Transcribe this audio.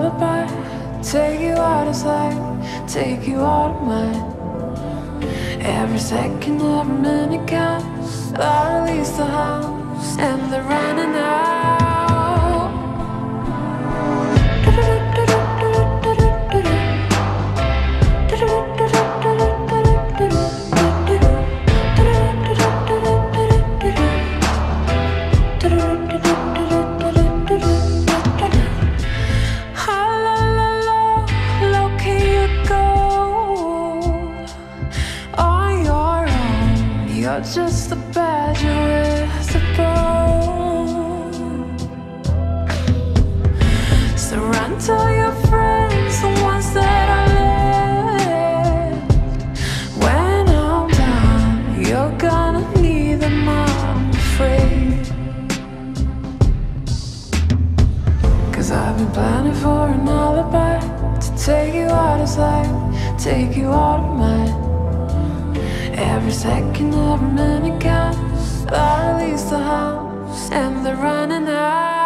alibi. Take you out of sight, take you out of mind. Every second, every minute counts. I release the house and they're running out. You're just a badger with a bone. So run, tell your friends, the ones that I left. When I'm done, you're gonna need them, I'm afraid. 'Cause I've been planning for an alibi to take you out of sight, take you out of mind. Every second, every minute counts. I release the house and they're running out.